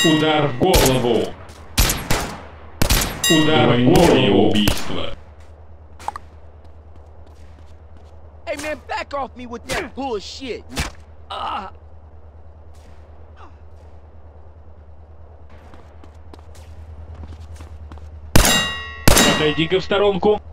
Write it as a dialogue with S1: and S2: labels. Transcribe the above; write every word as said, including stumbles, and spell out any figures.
S1: Удар в голову. Удар в голову. Убийство.
S2: Hey man, back off me with that bullshit. Ah.
S1: Отойди-ка в сторонку.